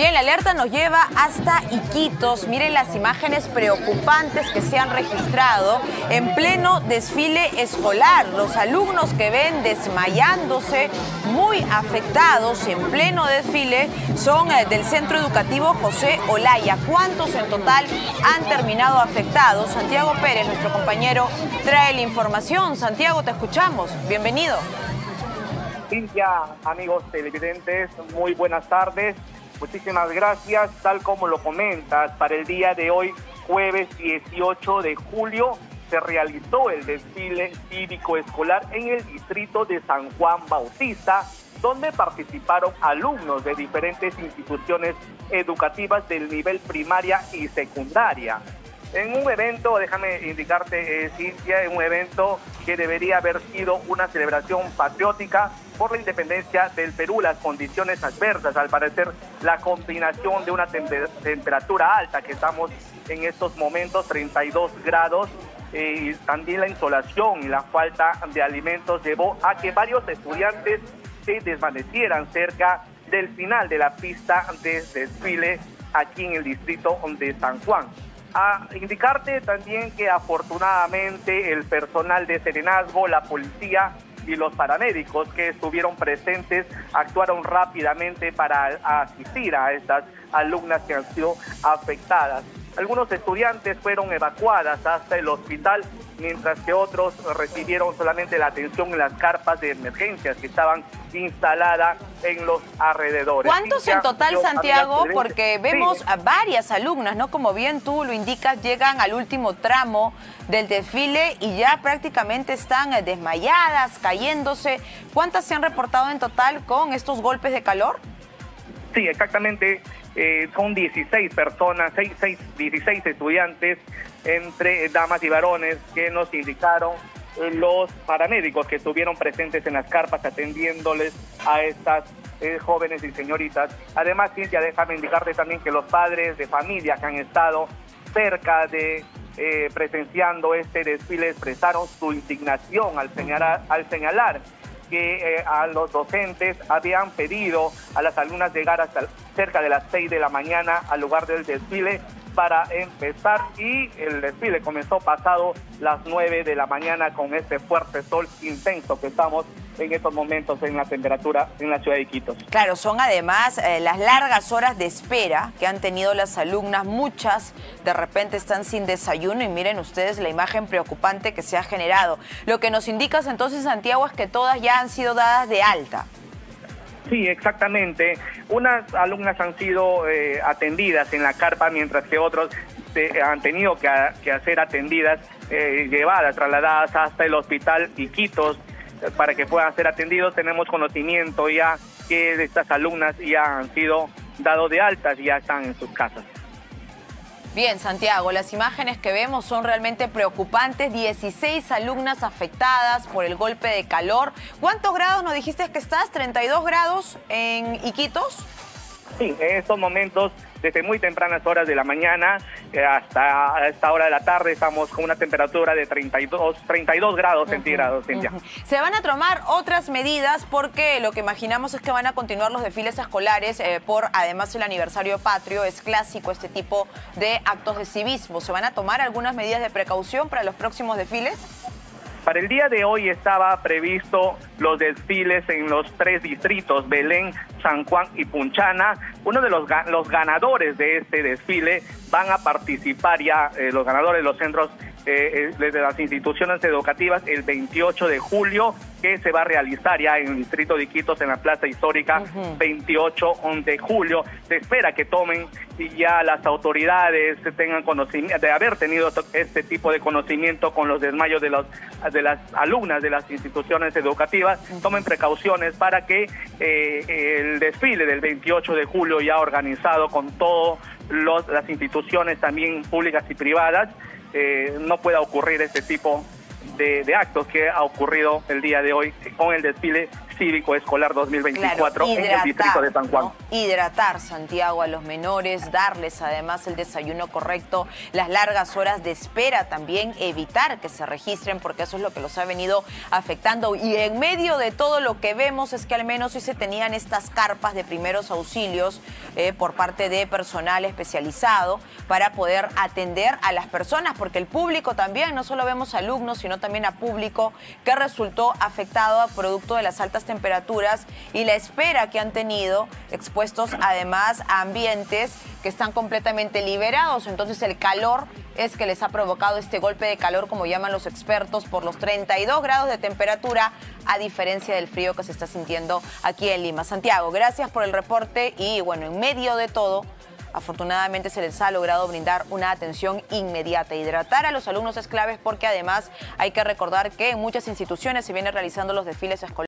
Bien, la alerta nos lleva hasta Iquitos. Miren las imágenes preocupantes que se han registrado en pleno desfile escolar. Los alumnos que ven desmayándose, muy afectados en pleno desfile, son del Centro Educativo José Olaya. ¿Cuántos en total han terminado afectados? Santiago Pérez, nuestro compañero, trae la información. Santiago, te escuchamos. Bienvenido. Cintia, amigos televidentes, muy buenas tardes. Muchísimas gracias. Tal como lo comentas, para el día de hoy, jueves 18 de julio, se realizó el desfile cívico escolar en el distrito de San Juan Bautista, donde participaron alumnos de diferentes instituciones educativas del nivel primaria y secundaria. En un evento, déjame indicarte, Cintia, en un evento que debería haber sido una celebración patriótica por la independencia del Perú, las condiciones adversas, al parecer la combinación de una temperatura alta, que estamos en estos momentos, 32 grados, y también la insolación y la falta de alimentos llevó a que varios estudiantes se desvanecieran cerca del final de la pista de desfile aquí en el distrito de San Juan. A indicarte también que afortunadamente el personal de serenazgo, la policía y los paramédicos que estuvieron presentes actuaron rápidamente para asistir a estas alumnas que han sido afectadas. Algunos estudiantes fueron evacuadas hasta el hospital, mientras que otros recibieron solamente la atención en las carpas de emergencias que estaban instaladas en los alrededores. ¿Cuántos en total, Santiago? Porque vemos a varias alumnas, ¿no? Como bien tú lo indicas, llegan al último tramo del desfile y ya prácticamente están desmayadas, cayéndose. ¿Cuántas se han reportado en total con estos golpes de calor? Sí, exactamente. Son 16 personas, 16 estudiantes, entre damas y varones, que nos indicaron los paramédicos que estuvieron presentes en las carpas atendiéndoles a estas jóvenes y señoritas. Además, Cintia, déjame indicarte también que los padres de familia que han estado cerca de presenciando este desfile expresaron su indignación al señalar que a los docentes habían pedido a las alumnas llegar hasta cerca de las 6 de la mañana al lugar del desfile para empezar, y el desfile comenzó pasado las 9 de la mañana con este fuerte sol intenso que estamos en estos momentos en la temperatura en la ciudad de Iquitos. Claro, son además las largas horas de espera que han tenido las alumnas. Muchas de repente están sin desayuno y miren ustedes la imagen preocupante que se ha generado. Lo que nos indicas entonces, Santiago, es que todas ya han sido dadas de alta. Sí, exactamente. Unas alumnas han sido atendidas en la carpa, mientras que otros han tenido que ser atendidas, llevadas, trasladadas hasta el hospital Iquitos para que puedan ser atendidos. Tenemos conocimiento ya que estas alumnas ya han sido dados de altas y ya están en sus casas. Bien, Santiago, las imágenes que vemos son realmente preocupantes. 16 alumnas afectadas por el golpe de calor. ¿Cuántos grados nos dijiste que estás? ¿32 grados en Iquitos? Sí, en estos momentos, desde muy tempranas horas de la mañana hasta esta hora de la tarde, estamos con una temperatura de 32 grados centígrados, Cintia. Se van a tomar otras medidas porque lo que imaginamos es que van a continuar los desfiles escolares por, además, el aniversario patrio. Es clásico este tipo de actos de civismo. ¿Se van a tomar algunas medidas de precaución para los próximos desfiles? Para el día de hoy estaba previsto los desfiles en los 3 distritos, Belén, San Juan y Punchana. Uno de los ganadores de este desfile van a participar ya, los ganadores de los centros de las instituciones educativas, el 28 de julio, que se va a realizar ya en el distrito de Iquitos, en la Plaza Histórica, 28 de julio. Se espera que tomen y ya las autoridades tengan conocimiento, de haber tenido este tipo de conocimiento con los desmayos de las alumnas de las instituciones educativas, tomen precauciones para que el desfile del 28 de julio, ya organizado con todas las instituciones también públicas y privadas, no pueda ocurrir este tipo de actos que ha ocurrido el día de hoy con el desfile cívico escolar 2024 claro, en el distrito de San Juan. ¿no? Hidratar, Santiago, a los menores, darles además el desayuno correcto, las largas horas de espera también, evitar que se registren porque eso es lo que los ha venido afectando. Y en medio de todo lo que vemos es que al menos sí se tenían estas carpas de primeros auxilios por parte de personal especializado para poder atender a las personas, porque el público también, no solo vemos alumnos, sino también a público que resultó afectado a producto de las altas temperaturas y la espera que han tenido, expuestos además a ambientes que están completamente liberados. Entonces el calor es que les ha provocado este golpe de calor, como llaman los expertos, por los 32 grados de temperatura, a diferencia del frío que se está sintiendo aquí en Lima. Santiago, gracias por el reporte y bueno, en medio de todo, afortunadamente se les ha logrado brindar una atención inmediata. Hidratar a los alumnos es clave porque además hay que recordar que en muchas instituciones se vienen realizando los desfiles escolares.